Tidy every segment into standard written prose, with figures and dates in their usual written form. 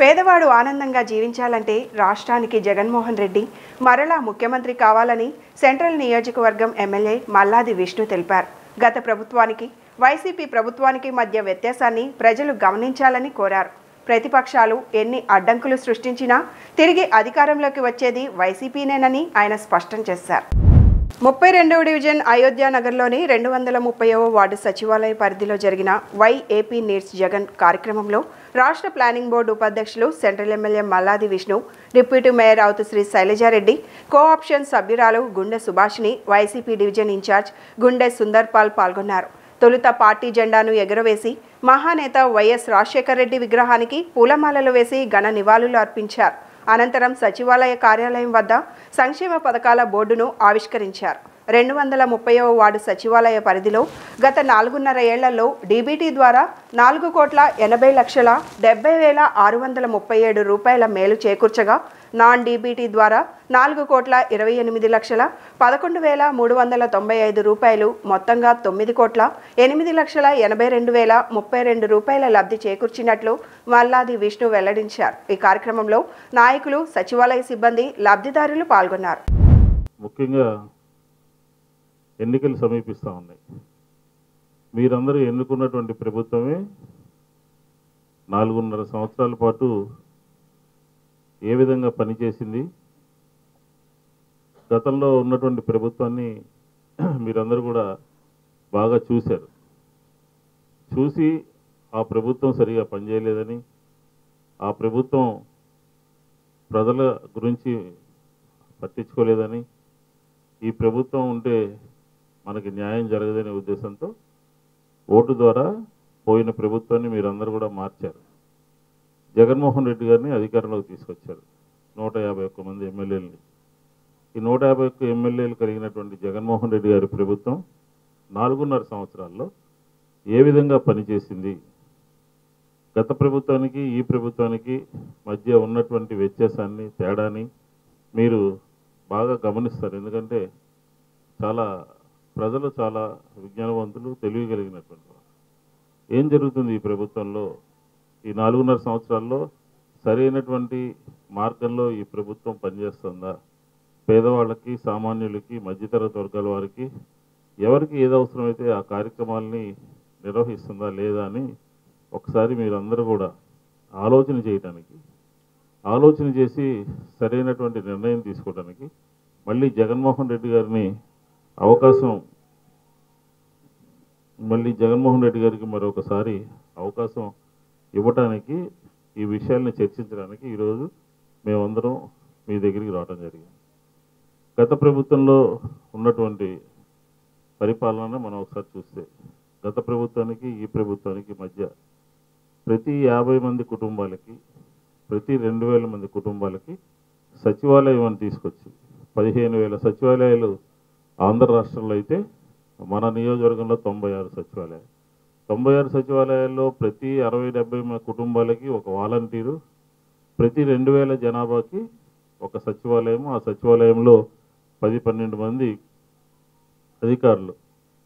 పేదవాడు ఆనందంగా జీవించాలంటే రాష్ట్రానికి జగన్మోహన్ రెడ్డి మరలా ముఖ్యమంత్రి కావాలని సెంట్రల్ నియోజకవర్గం ఎమ్మెల్యే మల్లాది విష్ణు తెలిపారు. గత ప్రభుత్వానికి వైసీపీ ప్రభుత్వానికి మధ్య వ్యత్యాసాన్ని ప్రజలు గమనించాలని కోరారు. ప్రతిపక్షాలు ఎన్ని అడ్డంకులు సృష్టించినా తిరిగి అధికారంలోకి వచ్చేది వైసీపీనేనని ఆయన స్పష్టం చేశారు. 32వ డివిజన్ అయోధ్య నగర్లోని 230వ వార్డు సచివాలయ పరిధిలో జరిగిన వై ఏపీ నీడ్స్ జగన్ కార్యక్రమంలో రాష్ట్ర ప్లానింగ్ బోర్డు ఉపాధ్యక్షులు central MLA Malladi Vishnu, deputy mayor అవుతుశ్రీ శైలజారెడ్డి, కోఆప్షన్ సభ్యురాలు Gunde Subhashini, YCP division incharge గుండె సుందర్పాల్ పాల్గొన్నారు. తొలుత పార్టీ జెండాను ఎగురవేసి మహానేత వైఎస్ రాజశేఖర రెడ్డి విగ్రహానికి పూలమాలలు వేసి ఘన నివాళులు అర్పించారు. అనంతరం సచివాలయ కార్యాలయం వద్ద సంక్షేమ పథకాల బోర్డును ఆవిష్కరించారు. 230వ వార్డు సచివాలయ పరిధిలో గత 4.5 ఏళ్లలో డీబీటీ ద్వారా 4,80,70,637 రూపాయల మేలు చేకూర్చగా, నాన్ డీబీటీ ద్వారా 4,28,11,395 రూపాయలు, మొత్తంగా 9,08,82,032 రూపాయల లబ్ధి చేకూర్చినట్లు మల్లాది విష్ణు వెల్లడించారు. ఈ కార్యక్రమంలో నాయకులు, సచివాలయ సిబ్బంది, లబ్ధిదారులు పాల్గొన్నారు. ముఖ్యంగా ఎన్నికలు సమీపిస్తూ ఉన్నాయి. మీరందరూ ఎన్నుకున్నటువంటి ప్రభుత్వమే 4.5 సంవత్సరాల పాటు ఏ విధంగా పనిచేసింది, గతంలో ఉన్నటువంటి ప్రభుత్వాన్ని మీరందరూ కూడా బాగా చూశారు. చూసి ఆ ప్రభుత్వం సరిగా పనిచేయలేదని, ఆ ప్రభుత్వం ప్రజల గురించి పట్టించుకోలేదని, ఈ ప్రభుత్వం ఉంటే మనకి న్యాయం జరగదనే ఉద్దేశంతో ఓటు ద్వారా పోయిన ప్రభుత్వాన్ని మీరందరూ కూడా మార్చారు. జగన్మోహన్ రెడ్డి గారిని అధికారంలోకి తీసుకొచ్చారు. 151 మంది ఎమ్మెల్యేలని. ఈ 151 ఎమ్మెల్యేలు కలిగినటువంటి జగన్మోహన్ రెడ్డి గారి ప్రభుత్వం 4.5 సంవత్సరాల్లో ఏ విధంగా పనిచేసింది, గత ప్రభుత్వానికి ఈ ప్రభుత్వానికి మధ్య ఉన్నటువంటి వ్యత్యాసాన్ని, తేడాని మీరు బాగా గమనిస్తారు. ఎందుకంటే ప్రజలు చాలా విజ్ఞానవంతులు, తెలియగలిగినటువంటి వారు. ఏం జరుగుతుంది ఈ ప్రభుత్వంలో? ఈ 4.5 సంవత్సరాల్లో సరైనటువంటి మార్గంలో ఈ ప్రభుత్వం పనిచేస్తుందా? పేదవాళ్ళకి, సామాన్యులకి, మధ్యతరగతి వర్గాల వారికి ఎవరికి ఏది అవసరమైతే ఆ కార్యక్రమాలని నిర్వహిస్తుందా లేదా అని ఒకసారి మీరందరూ కూడా ఆలోచన చేసి సరైనటువంటి నిర్ణయం తీసుకోవడానికి మళ్ళీ జగన్మోహన్ రెడ్డి గారికి మరొకసారి అవకాశం ఇవ్వటానికి, ఈ విషయాల్ని చర్చించడానికి ఈరోజు మేమందరం మీ దగ్గరికి రావడం జరిగింది. గత ప్రభుత్వంలో ఉన్నటువంటి పరిపాలన మనం ఒకసారి చూస్తే, గత ప్రభుత్వానికి ఈ ప్రభుత్వానికి మధ్య ప్రతి 50 మంది కుటుంబాలకి, ప్రతి 2,000 మంది కుటుంబాలకి సచివాలయం అని తీసుకొచ్చి 15,000 సచివాలయాలు ఆంధ్ర రాష్ట్రంలో అయితే, మన నియోజకవర్గంలో 96 సచివాలయాలు. 96 సచివాలయాల్లో ప్రతి 60-70 కుటుంబాలకి ఒక వాలంటీరు, ప్రతి 2,000 జనాభాకి ఒక సచివాలయం. ఆ సచివాలయంలో 10-12 మంది అధికారులు.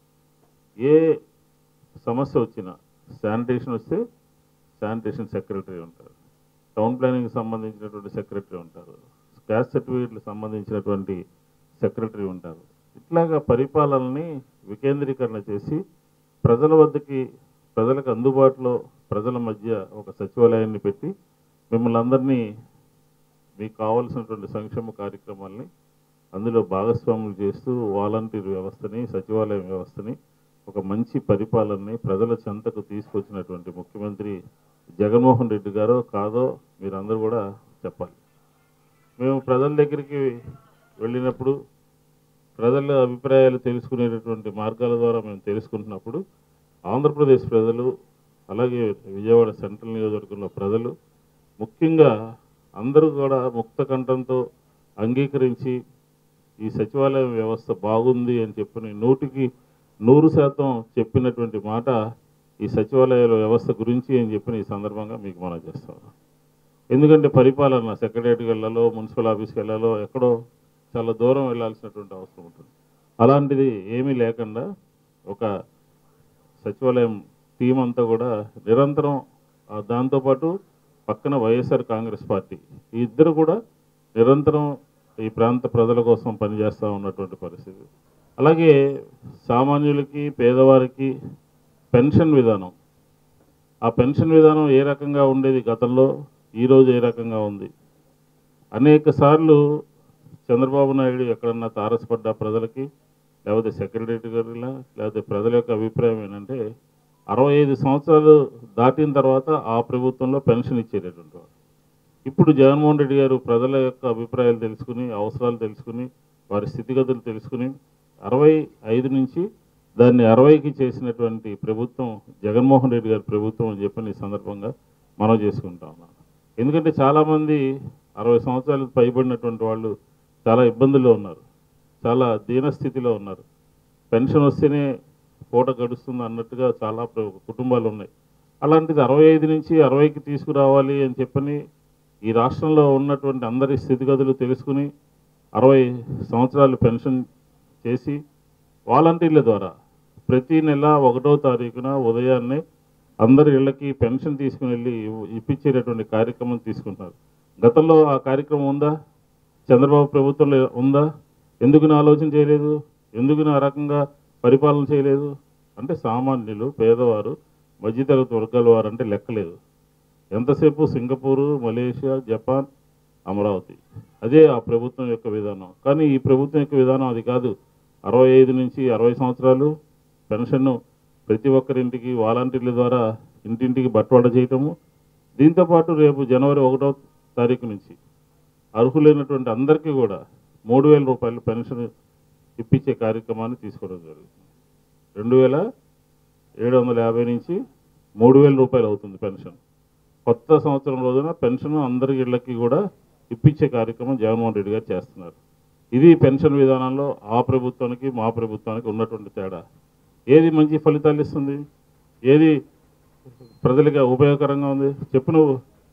ఏ సమస్య వచ్చినా, శానిటేషన్ వస్తే శానిటేషన్ సెక్రటరీ ఉంటారు, టౌన్ ప్లానింగ్కి సంబంధించినటువంటి సెక్రటరీ ఉంటారు, క్యాస్ట్ సర్టిఫికేట్లకు సంబంధించినటువంటి సెక్రటరీ ఉంటారు. ఇట్లాగా పరిపాలనని వికేంద్రీకరణ చేసి ప్రజల వద్దకి, ప్రజలకు అందుబాటులో, ప్రజల మధ్య ఒక సచివాలయాన్ని పెట్టి మిమ్మల్ని అందరినీ మీకు కావాల్సినటువంటి సంక్షేమ కార్యక్రమాలని అందులో భాగస్వాములు చేస్తూ వాలంటీర్ వ్యవస్థని, సచివాలయం వ్యవస్థని, ఒక మంచి పరిపాలనని ప్రజల చెంతకు తీసుకొచ్చినటువంటి ముఖ్యమంత్రి జగన్మోహన్ రెడ్డి గారో కాదో మీరందరూ కూడా చెప్పాలి. మేము ప్రజల దగ్గరికి వెళ్ళినప్పుడు, ప్రజల అభిప్రాయాలు తెలుసుకునేటటువంటి మార్గాల ద్వారా మేము తెలుసుకుంటున్నప్పుడు ఆంధ్రప్రదేశ్ ప్రజలు, అలాగే విజయవాడ సెంట్రల్ నియోజకవర్గంలో ప్రజలు ముఖ్యంగా అందరూ కూడా ముక్త కంఠంతో అంగీకరించి ఈ సచివాలయం వ్యవస్థ బాగుంది అని చెప్పని 100% చెప్పినటువంటి మాట ఈ సచివాలయ వ్యవస్థ గురించి అని చెప్పిన ఈ సందర్భంగా మీకు మనం చేస్తాం. ఎందుకంటే పరిపాలన సెక్రటరీకి వెళ్ళాలో, మున్సిపల్ ఆఫీస్కి వెళ్ళాలో, ఎక్కడో చాలా దూరం వెళ్ళాల్సినటువంటి అవసరం ఉంటుంది. అలాంటిది ఏమీ లేకుండా ఒక సచివాలయం టీం అంతా కూడా నిరంతరం దాంతోపాటు పక్కన వైఎస్ఆర్ కాంగ్రెస్ పార్టీ, ఈ ఇద్దరు కూడా నిరంతరం ఈ ప్రాంత ప్రజల కోసం పనిచేస్తూ ఉన్నటువంటి పరిస్థితి. అలాగే సామాన్యులకి, పేదవారికి పెన్షన్ విధానం, ఆ పెన్షన్ విధానం ఏ రకంగా ఉండేది గతంలో, ఈరోజు ఏ రకంగా ఉంది. అనేక సార్లు చంద్రబాబు నాయుడు ఎక్కడన్నా తారసపడ్డ ప్రజలకి, లేకపోతే సెక్రటరీ గారిలా, లేకపోతే ప్రజల యొక్క అభిప్రాయం ఏంటంటే 65 సంవత్సరాలు దాటిన తర్వాత ఆ ప్రభుత్వంలో పెన్షన్ ఇచ్చేటటువంటి వారు. ఇప్పుడు జగన్మోహన్ రెడ్డి గారు ప్రజల యొక్క అభిప్రాయాలు తెలుసుకుని, అవసరాలు తెలుసుకుని, వారి స్థితిగతులు తెలుసుకుని 65 నుంచి దాన్ని 60కి చేసినటువంటి ప్రభుత్వం జగన్మోహన్ రెడ్డి గారి ప్రభుత్వం అని చెప్పని ఈ సందర్భంగా మనం చేసుకుంటా ఉన్నాం. ఎందుకంటే చాలామంది 60 సంవత్సరాలకు పైబడినటువంటి వాళ్ళు చాలా ఇబ్బందుల్లో ఉన్నారు, చాలా దీనస్థితిలో ఉన్నారు. పెన్షన్ వస్తేనే పూట గడుస్తుంది అన్నట్టుగా చాలా కుటుంబాలు ఉన్నాయి. అలాంటిది 65 నుంచి 60కి తీసుకురావాలి అని చెప్పని ఈ రాష్ట్రంలో ఉన్నటువంటి అందరి స్థితిగతులు తెలుసుకుని 60 సంవత్సరాలు పెన్షన్ చేసి వాలంటీర్ల ద్వారా ప్రతి నెల 1వ తారీఖున ఉదయాన్నే అందరి ఇళ్ళకి పెన్షన్ తీసుకుని వెళ్ళి ఇప్పించేటటువంటి కార్యక్రమం తీసుకుంటున్నారు. గతంలో ఆ కార్యక్రమం ఉందా? చంద్రబాబు ప్రభుత్వంలో ఉందా? ఎందుకు ఆలోచన చేయలేదు? ఎందుకు ఆ రకంగా పరిపాలన చేయలేదు? అంటే సామాన్యులు, పేదవారు, మధ్యతరగతి వర్గాల వారు అంటే లెక్కలేదు. ఎంతసేపు సింగపూరు, మలేషియా, జపాన్, అమరావతి, అదే ఆ ప్రభుత్వం యొక్క విధానం. కానీ ఈ ప్రభుత్వం యొక్క విధానం అది కాదు. 65 నుంచి 60 సంవత్సరాలు పెన్షన్ను ప్రతి ఒక్కరింటికి వాలంటీర్ల ద్వారా ఇంటింటికి బట్వాడా చేయటము. దీంతోపాటు రేపు జనవరి 1వ తారీఖు నుంచి అర్హులైనటువంటి అందరికీ కూడా 3,000 రూపాయలు పెన్షన్ ఇప్పించే కార్యక్రమాన్ని తీసుకోవడం జరుగుతుంది. 2,750 నుంచి 3,000 రూపాయలు అవుతుంది పెన్షన్. కొత్త సంవత్సరం రోజున పెన్షన్ అందరి ఇళ్ళకి కూడా ఇప్పించే కార్యక్రమం జగన్మోహన్ రెడ్డి గారు చేస్తున్నారు. ఇది పెన్షన్ విధానంలో ఆ ప్రభుత్వానికి మా ప్రభుత్వానికి ఉన్నటువంటి తేడా. ఏది మంచి ఫలితాలు ఇస్తుంది, ఏది ప్రజలకి ఉపయోగకరంగా ఉంది చెప్పు నువ్వు.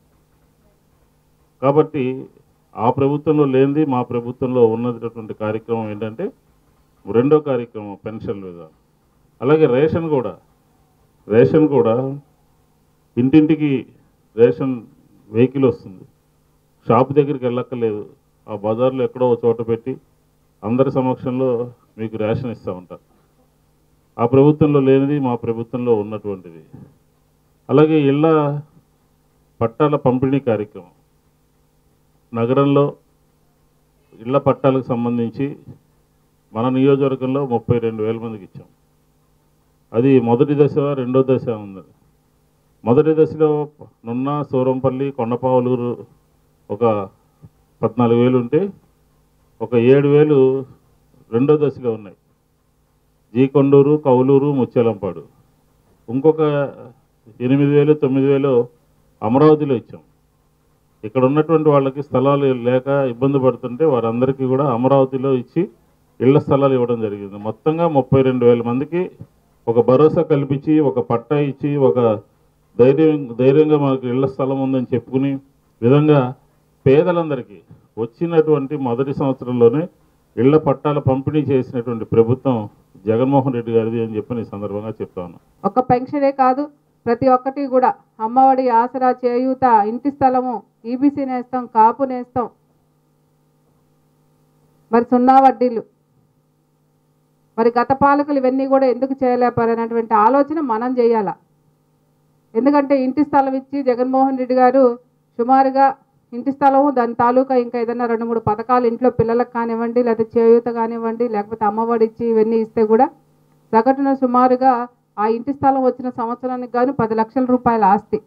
కాబట్టి ఆ ప్రభుత్వంలో లేనిది మా ప్రభుత్వంలో ఉన్నటువంటి కార్యక్రమం ఏంటంటే రెండో కార్యక్రమం పెన్షన్ విధానం. అలాగే రేషన్ కూడా ఇంటింటికి రేషన్ వెహికల్ వస్తుంది. షాప్ దగ్గరికి వెళ్ళక్కర్లేదు, ఆ బజార్లో ఎక్కడో చోట పెట్టి అందరి సమక్షంలో మీకు రేషన్ ఇస్తూ ఉంటారు. ఆ ప్రభుత్వంలో లేనిది మా ప్రభుత్వంలో ఉన్నటువంటిది. అలాగే ఇళ్ళ పట్టాల పంపిణీ కార్యక్రమం, నగరంలో ఇళ్ల పట్టాలకు సంబంధించి మన నియోజకవర్గంలో 32,000 మందికి ఇచ్చాం. అది మొదటి దశ, రెండో దశ ఉంది. మొదటి దశలో నున్న, సూరంపల్లి, కొండపావులూరు ఒక 14,000 ఉంటే ఒక 7,000 రెండో దశలో ఉన్నాయి. జీకొండూరు, కౌలూరు, ముత్యాలంపాడు. ఇంకొక 8,000, 9,000 అమరావతిలో ఇచ్చాం. ఇక్కడ ఉన్నటువంటి వాళ్ళకి స్థలాలు లేక ఇబ్బంది పడుతుంటే వారందరికీ కూడా అమరావతిలో ఇచ్చి ఇళ్ల స్థలాలు ఇవ్వడం జరిగింది. మొత్తంగా 32,000 మందికి ఒక భరోసా కల్పించి, ఒక పట్టా ఇచ్చి, ఒక ధైర్యంగా మనకు ఇళ్ల స్థలం ఉందని చెప్పుకుని విధంగా పేదలందరికీ వచ్చినటువంటి మొదటి సంవత్సరంలోనే ఇళ్ల పట్టాల పంపిణీ చేసినటువంటి ప్రభుత్వం జగన్మోహన్ రెడ్డి గారిది అని చెప్పి ఈ సందర్భంగా చెప్తాను. ఒక పెన్షనే కాదు, ప్రతి ఒక్కటి కూడా అమ్మఒడి, ఆసరా, చేయూత, ఇంటి స్థలము, ఈబీసీ నేస్తాం, కాపు నేస్తాం, మరి 0 వడ్డీలు. మరి గత పాలకులు ఇవన్నీ కూడా ఎందుకు చేయలేపారనేటువంటి ఆలోచన మనం చేయాల. ఎందుకంటే ఇంటి స్థలం ఇచ్చి జగన్మోహన్ రెడ్డి గారు సుమారుగా ఇంటి స్థలము, దాని తాలూకా ఇంకా ఏదైనా 2-3 పథకాలు ఇంట్లో పిల్లలకు కానివ్వండి, లేకపోతే చేయూత కానివ్వండి, లేకపోతే అమ్మఒడి ఇచ్చి ఇవన్నీ ఇస్తే కూడా సగటున సుమారుగా ఆ ఇంటి స్థలం వచ్చిన సంవత్సరానికి గాను 10 లక్షల రూపాయల ఆస్తి.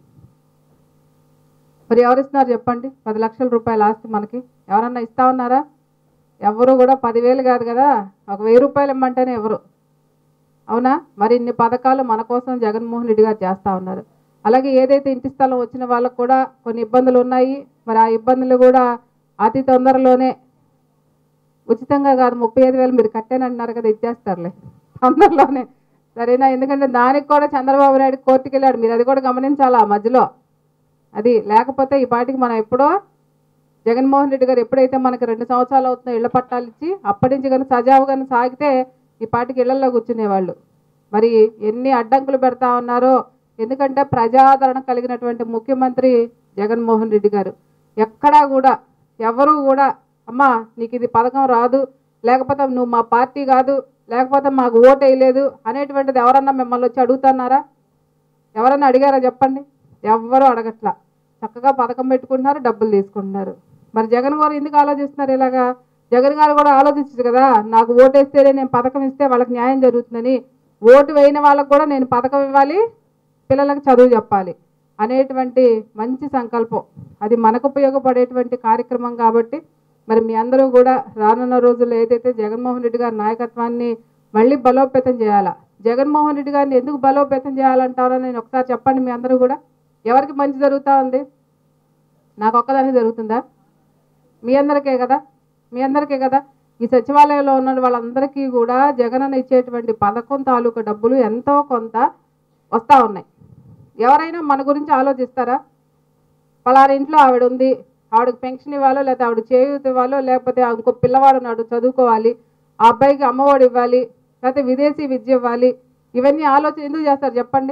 మరి ఎవరు ఇస్తున్నారు చెప్పండి? 10 లక్షల రూపాయల ఆస్తి మనకి ఎవరన్నా ఇస్తా ఉన్నారా? ఎవరు కూడా 10,000 కాదు కదా, ఒక 1,000 రూపాయలు ఇమ్మంటేనే ఎవరు. అవునా? మరి ఇన్ని పథకాలు మన కోసం జగన్మోహన్ రెడ్డి గారు చేస్తూ ఉన్నారు. అలాగే ఏదైతే ఇంటి స్థలం వచ్చిన వాళ్ళకు కూడా కొన్ని ఇబ్బందులు ఉన్నాయి. మరి ఆ ఇబ్బందులు కూడా అతి తొందరలోనే, ఉచితంగా కాదు, 35,000 మీరు కట్టానంటున్నారు కదా, ఇచ్చేస్తారులే తొందరలోనే, సరేనా? ఎందుకంటే దానికి కూడా చంద్రబాబు నాయుడు కోర్టుకు వెళ్ళాడు. మీరు అది కూడా గమనించాలా మధ్యలో. అది లేకపోతే ఈ పాటికి మనం ఎప్పుడో జగన్మోహన్ రెడ్డి గారు ఎప్పుడైతే మనకి 2 సంవత్సరాలు అవుతుందో ఇళ్ల పట్టాలు ఇచ్చి అప్పటి నుంచి కానీ సజావుగానే సాగితే ఈ పాటికి ఇళ్లలో కూర్చునేవాళ్ళు. మరి ఎన్ని అడ్డంకులు పెడతా ఉన్నారో. ఎందుకంటే ప్రజాదరణ కలిగినటువంటి ముఖ్యమంత్రి జగన్మోహన్ రెడ్డి గారు. ఎక్కడా కూడా ఎవరు కూడా అమ్మా నీకు ఇది పథకం రాదు, లేకపోతే నువ్వు మా పార్టీ కాదు, లేకపోతే మాకు ఓటు వేయలేదు అనేటువంటిది ఎవరన్నా మిమ్మల్ని వచ్చి అడుగుతున్నారా? ఎవరన్నా అడిగారా చెప్పండి? ఎవ్వరూ అడగట్లా. చక్కగా పథకం పెట్టుకుంటున్నారు, డబ్బులు తీసుకుంటున్నారు. మరి జగన్ గారు ఎందుకు ఆలోచిస్తున్నారు ఇలాగా? జగన్ గారు కూడా ఆలోచించదు కదా, నాకు ఓటు వేస్తేనే నేను పథకం ఇస్తే వాళ్ళకి న్యాయం జరుగుతుందని. ఓటు వేయని వాళ్ళకు కూడా నేను పథకం ఇవ్వాలి, పిల్లలకు చదువు చెప్పాలి అనేటువంటి మంచి సంకల్పం. అది మనకు ఉపయోగపడేటువంటి కార్యక్రమం కాబట్టి మరి మీ అందరూ కూడా రానున్న రోజుల్లో ఏదైతే జగన్మోహన్ రెడ్డి గారి నాయకత్వాన్ని మళ్ళీ బలోపేతం చేయాలా. జగన్మోహన్ రెడ్డి గారిని ఎందుకు బలోపేతం చేయాలంటారో నేను ఒకసారి చెప్పండి. మీ అందరూ కూడా ఎవరికి మంచి జరుగుతూ ఉంది? నాకు ఒక్కదానికి జరుగుతుందా? మీ అందరికే కదా, మీ అందరికీ కదా. ఈ సచివాలయంలో ఉన్న వాళ్ళందరికీ కూడా జగనన్న ఇచ్చేటువంటి పథకం తాలూకు డబ్బులు ఎంతో కొంత వస్తూ ఉన్నాయి. ఎవరైనా మన గురించి ఆలోచిస్తారా? పలానా ఇంట్లో ఆవిడ ఉంది, ఆవిడకి పెన్షన్ ఇవ్వాలో, లేకపోతే ఆవిడ చేయూత ఇవ్వాలో, లేకపోతే ఇంకో పిల్లవాడు నాడు చదువుకోవాలి, ఆ అబ్బాయికి అమ్మఒడి ఇవ్వాలి, లేకపోతే విదేశీ విద్య ఇవ్వాలి, ఇవన్నీ ఆలోచన ఎందుకు చేస్తారు చెప్పండి?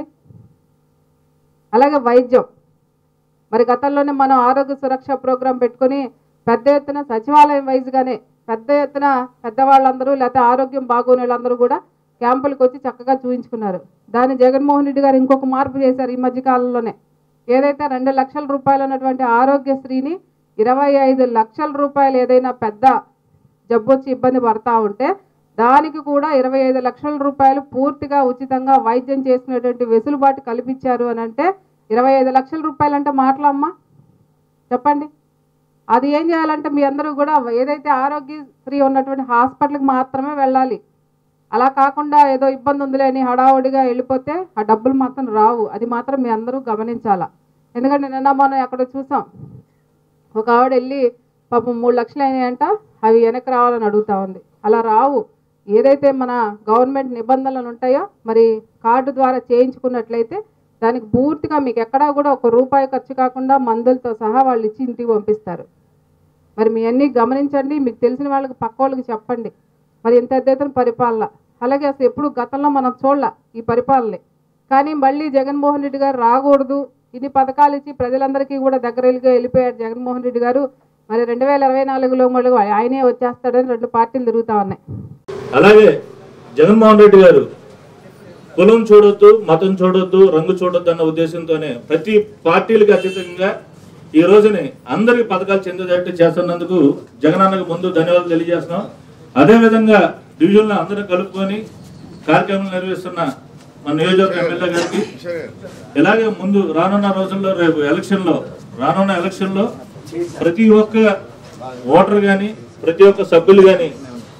అలాగే వైద్యం, మరి గతంలోనే మనం ఆరోగ్య సురక్ష ప్రోగ్రాం పెట్టుకొని పెద్ద ఎత్తున సచివాలయం వైజ్గానే పెద్ద ఎత్తున పెద్దవాళ్ళందరూ లేకపోతే ఆరోగ్యం బాగోని వాళ్ళందరూ కూడా క్యాంపులకు వచ్చి చక్కగా చూపించుకున్నారు. దాన్ని జగన్మోహన్ రెడ్డి గారు ఇంకొక మార్పు చేశారు ఈ మధ్యకాలంలోనే. ఏదైతే 2 లక్షల రూపాయలు ఉన్నటువంటి ఆరోగ్యశ్రీని 25 లక్షల రూపాయలు ఏదైనా పెద్ద జబ్బు వచ్చి ఇబ్బంది పడతా ఉంటే దానికి కూడా 25 లక్షల రూపాయలు పూర్తిగా ఉచితంగా వైద్యం చేసినటువంటి వెసులుబాటు కల్పించారు అని అంటే 25 లక్షల రూపాయలు అంటే మాటలమ్మా చెప్పండి. అది ఏం చేయాలంటే మీ అందరూ కూడా ఏదైతే ఆరోగ్యశ్రీ ఉన్నటువంటి హాస్పిటల్కి మాత్రమే వెళ్ళాలి. అలా కాకుండా ఏదో ఇబ్బంది ఉందిలే అని హడావుడిగా వెళ్ళిపోతే ఆ డబ్బులు మాత్రం రావు. అది మాత్రం మీ అందరూ గమనించాలా. ఎందుకంటే నిన్న మనం అక్కడ చూసాం, ఒక ఆవిడ వెళ్ళి పాపం 3 లక్షలు అయినాయంట, అవి వెనక్కి రావాలని అడుగుతా ఉంది. అలా రావు. ఏదైతే మన గవర్నమెంట్ నిబంధనలు ఉంటాయో మరి కార్డు ద్వారా చేయించుకున్నట్లయితే దానికి పూర్తిగా మీకు ఎక్కడా కూడా 1 రూపాయి ఖర్చు కాకుండా మందులతో సహా వాళ్ళు ఇచ్చి ఇంటికి పంపిస్తారు. మరి మీ అన్నీ గమనించండి, మీకు తెలిసిన వాళ్ళకి పక్క వాళ్ళకి చెప్పండి. మరి ఇంత ఎద్దైతే పరిపాలన అలాగే అసలు ఎప్పుడు గతంలో మనం చూడాల ఈ పరిపాలనే. కానీ మళ్ళీ జగన్మోహన్ రెడ్డి గారు రాకూడదు, ఇన్ని పథకాలు ఇచ్చి ప్రజలందరికీ కూడా దగ్గరగా వెళ్ళిపోయారు జగన్మోహన్ రెడ్డి గారు. మరి 2024లో మళ్ళీ ఆయనే వచ్చేస్తాడని 2 పార్టీలు తిరుగుతూ ఉన్నాయి. అలాగే జగన్మోహన్ రెడ్డి గారు కులం చూడొద్దు, మతం చూడొద్దు, రంగు చూడొద్దు అన్న ఉద్దేశంతోనే ప్రతి పార్టీలకు అతీతంగా ఈ రోజుని అందరికి పథకాలు చెందేటట్టు చేస్తున్నందుకు జగనన్నకు ముందు ధన్యవాదాలు తెలియజేస్తున్నాం. అదేవిధంగా డివిజన్లో అందరూ కలుపుకొని కార్యక్రమాలు నిర్వహిస్తున్న మన నియోజకవర్గ ఎమ్మెల్యే గారికి, ఇలాగే ముందు రానున్న రోజుల్లో రేపు రానున్న ఎలక్షన్లో ప్రతి ఒక్క ఓటర్ కానీ ప్రతి ఒక్క సభ్యులు కానీ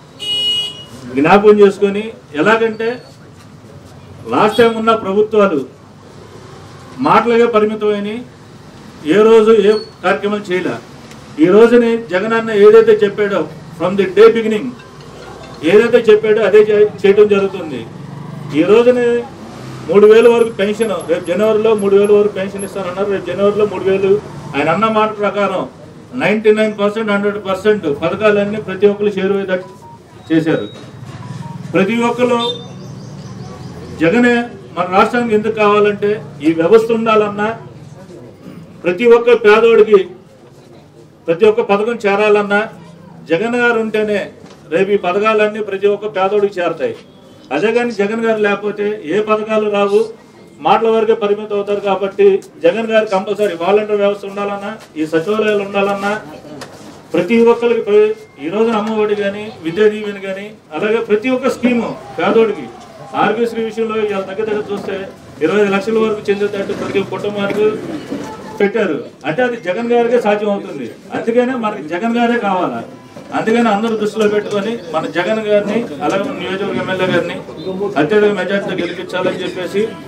జ్ఞాపకం చేసుకొని, ఎలాగంటే లాస్ట్ టైం ఉన్న ప్రభుత్వాలు మాటలుగా పరిమితమైన ఏ రోజు ఏ కార్యక్రమాలు చేయలే. ఈ రోజుని జగనన్న ఏదైతే చెప్పాడో ఫ్రమ్ ది డే బిగినింగ్ ఏదైతే చెప్పాడో అదే చేయడం జరుగుతుంది. ఈ రోజుని 3,000 వరకు పెన్షన్, రేపు జనవరిలో 3,000 వరకు పెన్షన్ ఇస్తానన్నారు. రేపు జనవరిలో 3,000. ఆయన అన్న మాట ప్రకారం 99% 100% పథకాలన్నీ ప్రతి ఒక్కరు చేరువేదట్టు చేశారు. ప్రతి ఒక్కరు జగనే మన రాష్ట్రానికి ఎందుకు కావాలంటే ఈ వ్యవస్థ ఉండాలన్నా, ప్రతి ఒక్క పేదోడికి ప్రతి ఒక్క పథకం చేరాలన్నా జగన్ గారు ఉంటేనే రేపు ఈ పథకాలన్నీ ప్రతి ఒక్క పేదోడికి చేరతాయి. అదే కానీ జగన్ గారు లేకపోతే ఏ పథకాలు రావు, మాటల వరకే పరిమితం అవుతారు. కాబట్టి జగన్ గారు కంపల్సరీ వాలంటీర్ వ్యవస్థ ఉండాలన్నా, ఈ సచివాలయాలు ఉండాలన్నా, ప్రతి ఒక్కరికి ఈ రోజున అమ్మఒడి కానీ విద్యా దీవెన కానీ అలాగే ప్రతి ఒక్క స్కీము పేదోడికి ఆరోగ్యశ్రీ విషయంలో ఇలా దగ్గర చూస్తే 25 లక్షల వరకు చెందేటట్టు ప్రతి కుటుంబానికి పెట్టారు. అంటే అది జగన్ గారికే సాధ్యం అవుతుంది. అందుకనే మనకి జగన్ గారే కావాలా. అందుకని అందరూ దృష్టిలో పెట్టుకొని మన జగన్ గారిని అలాగే నియోజకవర్గ ఎమ్మెల్యే గారిని అత్యధిక మెజార్టీతో గెలిపించాలని చెప్పేసి